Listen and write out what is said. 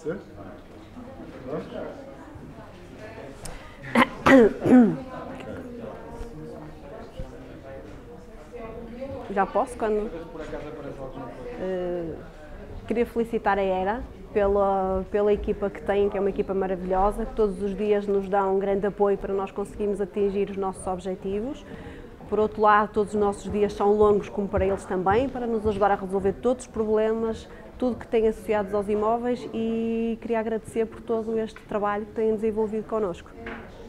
Ser? Já posso? Quando? Queria felicitar a ERA pela equipa que tem, que é uma equipa maravilhosa, que todos os dias nos dá um grande apoio para nós conseguirmos atingir os nossos objetivos. Por outro lado, todos os nossos dias são longos, como para eles também, para nos ajudar a resolver todos os problemas, tudo que tem associados aos imóveis, e queria agradecer por todo este trabalho que têm desenvolvido connosco.